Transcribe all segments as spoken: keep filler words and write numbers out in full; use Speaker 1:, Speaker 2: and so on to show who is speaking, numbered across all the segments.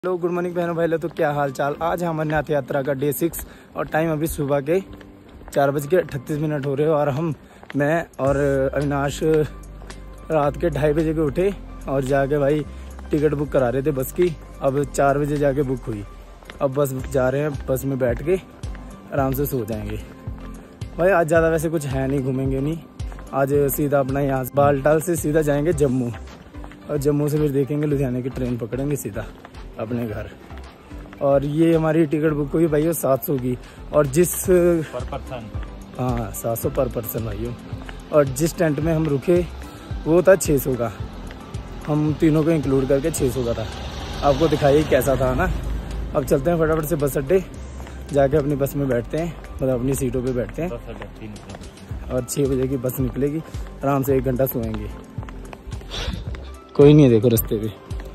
Speaker 1: Hello good morning बहनों भाई, तो क्या हाल चाल। आज है अमरनाथ यात्रा का डे सिक्स और टाइम अभी सुबह के चार बज के अट्ठतीस मिनट हो रहे हो और हम मैं और अविनाश रात के ढाई बजे के उठे और जाके भाई टिकट बुक करा रहे थे बस की। अब चार बजे जाके बुक हुई। अब बस जा रहे हैं, बस में बैठ के आराम से सो जाएंगे भाई। आज ज़्यादा वैसे कुछ है नहीं, घूमेंगे नहीं आज। सीधा अपना यहाँ बालटाल से सीधा जाएंगे जम्मू और जम्मू से फिर देखेंगे लुधियाने की ट्रेन पकड़ेंगे सीधा अपने घर। और ये हमारी टिकट बुक हुई भाइयों सात सौ की और जिस
Speaker 2: पर पर्सन
Speaker 1: हाँ सात सौ पर पर्सन भाइयों। और जिस टेंट में हम रुके वो था छः सौ का, हम तीनों को इंक्लूड करके छः सौ का था। आपको दिखाइए कैसा था ना। अब चलते हैं फटाफट से बस अड्डे, जाके अपनी बस में बैठते हैं, मतलब अपनी सीटों पे बैठते हैं और छः बजे की बस निकलेगी। आराम से एक घंटा सोएंगे, कोई नहीं है देखो रास्ते पे।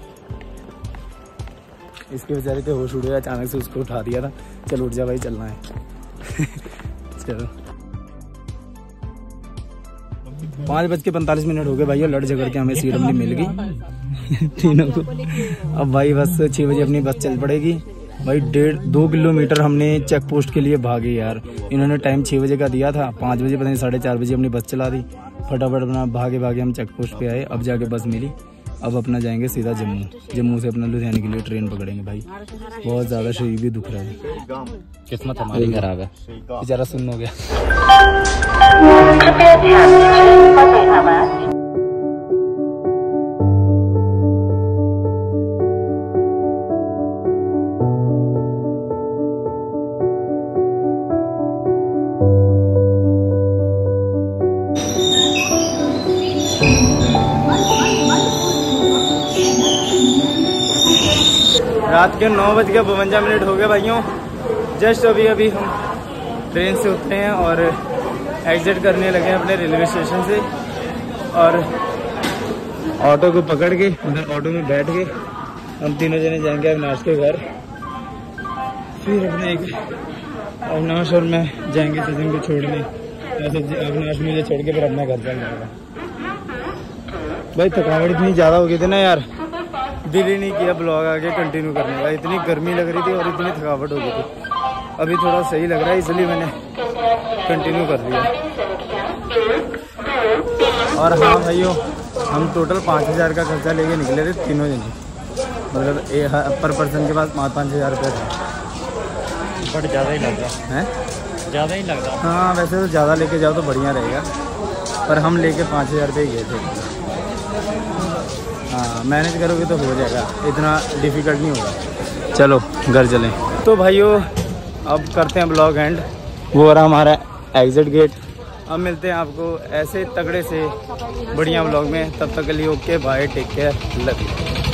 Speaker 1: इसके बेचारे के होश उड़ गया, अचानक से उसको उठा दिया था। चल उठ जा भाई, चलना है चलो। पाँच बज के पैंतालीस मिनट हो गए भाई, लड़ झगड़ के हमें सीट अपनी मिल गई तीनों को। अब भाई बस छः बजे अपनी बस चल पड़ेगी भाई। डेढ़ दो किलोमीटर हमने चेक पोस्ट के लिए भागे यार। इन्होंने टाइम छः बजे का दिया था, पाँच बजे पता नहीं साढ़े चार बजे अपनी बस चला दी। फटाफट अपना भागे भागे हम चेक पोस्ट पे आए। अब जाके बस मिली। अब अपना जाएंगे सीधा जम्मू, जम्मू से अपना लुधियाने के लिए ट्रेन पकड़ेंगे भाई। बहुत ज़्यादा शरीर भी दुख रहा है,
Speaker 2: किस्मत हमारी खराब है।
Speaker 1: बेचारा सुन्न हो गया। रात के नौ बज के बवंजा मिनट हो गए भाइयों। जस्ट अभी अभी हम ट्रेन से उतरे हैं और एग्जिट करने लगे हैं अपने रेलवे स्टेशन से। और ऑटो को पकड़ के उधर ऑटो में बैठ के हम तीनों जने जाएंगे अविनाश के घर। फिर अपने एक अविनाश और मैं जाएंगे सचिन को छोड़ने। अविनाश मुझे छोड़ के फिर अपना घर चल जाएगा भाई। थकावट इतनी ज़्यादा हो गई थी ना यार, दिल ही नहीं किया ब्लॉग आगे कंटिन्यू करने का। इतनी गर्मी लग रही थी और इतनी थकावट हो गई थी। अभी थोड़ा सही लग रहा है इसलिए मैंने कंटिन्यू कर दिया। और हाँ भाइयों, हम टोटल पाँच हज़ार का खर्चा लेके निकले थे तीनों जने, मतलब पर पर्सन के पास पाँच पाँच हज़ार रुपये था।
Speaker 2: बट ज़्यादा ही लग रहा है, ज़्यादा ही लग रहा।
Speaker 1: हाँ वैसे तो ज़्यादा लेके जाओ तो बढ़िया रहेगा, पर हम लेके पाँच हज़ार रुपये गए थे। हाँ मैनेज करोगे तो हो जाएगा, इतना डिफ़िकल्ट नहीं होगा। चलो घर चलें। तो भाइयों अब करते हैं ब्लॉग एंड। वो रहा हमारा एग्जिट गेट। अब मिलते हैं आपको ऐसे तगड़े से बढ़िया ब्लॉग में। तब तक के लिए okay bye, take care, love you.